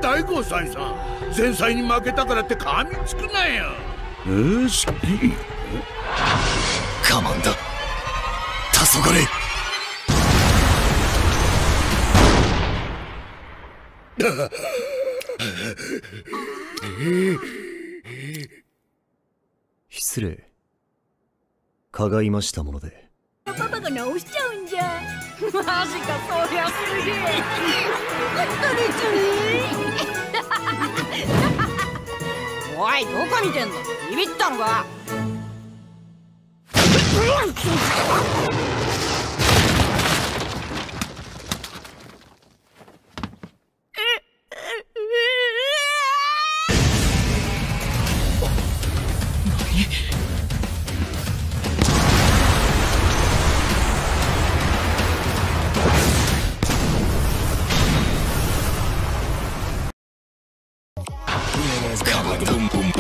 大悟さんさん、前菜に負けたからって噛みつくなよ。よし、 我慢だ、黄昏。失礼。かがいましたもので。 パパが直しちゃうんじゃ。マジか、そりゃすげえ。おい、どこ見てんの？ビビったのか？ かまどボンボン。